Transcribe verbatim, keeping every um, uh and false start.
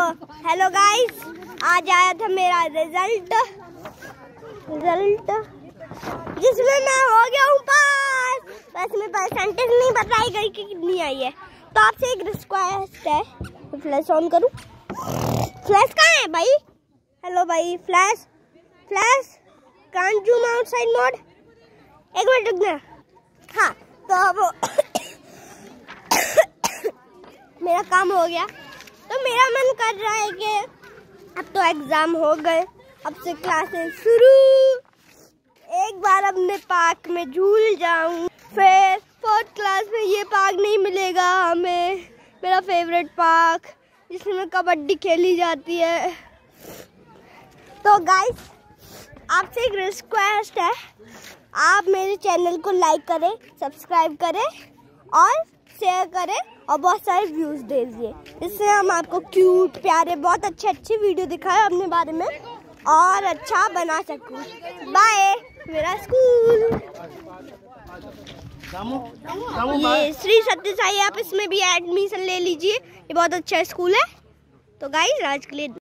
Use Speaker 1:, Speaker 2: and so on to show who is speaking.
Speaker 1: Hello guys, आज आया था मेरा रिजल्ट रिजल्ट जिसमें मैं हो गया हूँ पास। बस में परसेंटेज नहीं बताई गई कि कितनी आई है। तो आपसे एक रिक्वेस्ट है, तो फ्लैश ऑन करूँ। फ्लैश कहाँ है भाई? हेलो भाई, flash flash can't zoom outside mode. एक मिनट रुकना। हाँ, तो अब मेरा काम हो गया। तो मेरा मन कर रहा है कि अब तो एग्जाम हो गए, अब से क्लासेस शुरू। एक बार अपने पार्क में झूल जाऊं। फिर फोर्थ क्लास में ये पार्क नहीं मिलेगा हमें, मेरा फेवरेट पार्क जिसमें कबड्डी खेली जाती है। तो गाइस, आपसे एक रिक्वेस्ट है, आप मेरे चैनल को लाइक करें, सब्सक्राइब करें और शेयर करें और बहुत सारे व्यूज दे दीजिए, जिससे हम आपको क्यूट प्यारे बहुत अच्छे अच्छे वीडियो दिखाएं अपने बारे में और अच्छा बना सकूं। बाय। मेरा स्कूल ये श्री सत्य साई, आप इसमें भी एडमिशन ले लीजिए, ये बहुत अच्छा स्कूल है। तो गाइस, आज के लिए